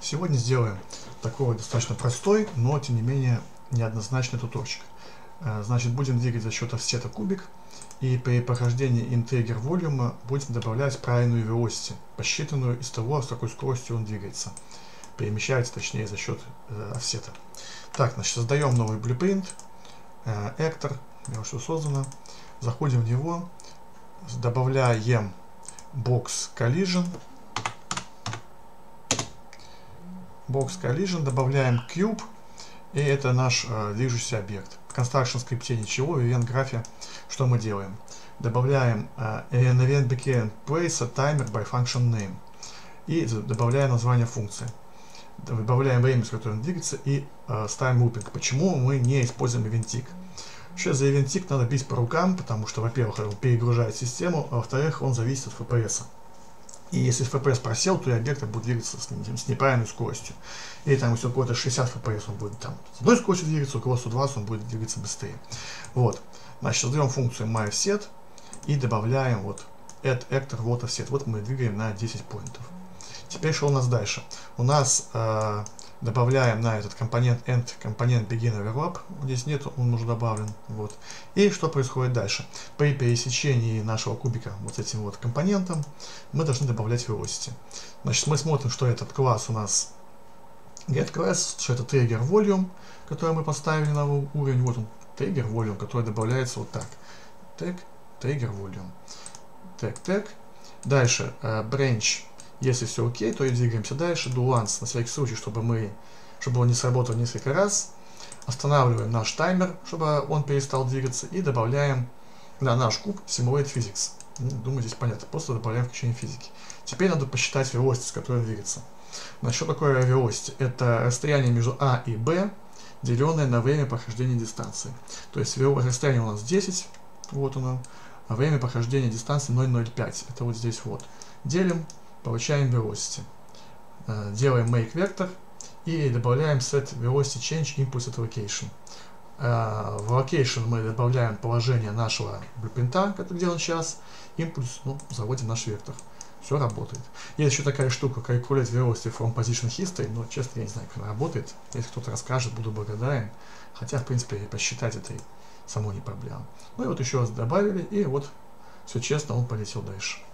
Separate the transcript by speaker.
Speaker 1: Сегодня сделаем такой достаточно простой, но тем не менее неоднозначный туторчик. Значит, будем двигать за счет офсета кубик, и при прохождении integer volume будем добавлять правильную velocity, посчитанную из того, с какой скоростью он двигается. Перемещается, точнее, за счет офсета. Так, значит, создаем новый blueprint, actor, уже все создано. Заходим в него, добавляем box collision, добавляем cube, и это наш движущийся объект. В construction скрипте ничего, в event графе что мы делаем? Добавляем event beginning place a timer by function name и добавляем название функции. Добавляем время, с которым он двигается, и ставим looping. Почему мы не используем event-tick? Вообще за event-tick надо бить по рукам, потому что, во-первых, он перегружает систему, а во-вторых, он зависит от FPS. И если FPS просел, то и объект будет двигаться с неправильной скоростью. И там, если у кого-то 60 FPS, он будет там с одной скоростью двигаться, у кого 120, он будет двигаться быстрее. Вот. Значит, создаем функцию myOffset и добавляем вот add actor вот offset. Вот мы двигаем на 10 поинтов. Теперь что у нас дальше? У нас добавляем на этот компонент end компонент begin overlap. Здесь нет, он уже добавлен. Вот. И что происходит дальше? При пересечении нашего кубика вот этим вот компонентом мы должны добавлять velocity. Значит, мы смотрим, что этот класс у нас getClass, что это trigger volume, который мы поставили на уровень. Вот он, trigger volume, который добавляется вот так. Tag, trigger volume. Tag. Дальше branch. Если все окей, то и двигаемся дальше. Do once, на всякий случай, чтобы он не сработал несколько раз. Останавливаем наш таймер, чтобы он перестал двигаться. И добавляем на наш куб Simulate Physics. Думаю, здесь понятно. Просто добавляем включение физики. Теперь надо посчитать velocity, с которой двигаться. Значит, что такое velocity? Это расстояние между А и Б, деленное на время прохождения дистанции. То есть расстояние у нас 10, вот оно, а время прохождения дистанции 0,05. Это вот здесь вот. Делим. Получаем velocity. Делаем make vector и добавляем set velocity change impulse at location. В location мы добавляем положение нашего блюпринта, который делаем сейчас. Импульс, заводим наш вектор. Все работает. Есть еще такая штука, calculate velocity from position history, но честно я не знаю, как она работает. Если кто-то расскажет, буду благодарен. Хотя, в принципе, посчитать это само не проблема. Ну и вот еще раз добавили, и вот все честно, он полетел дальше.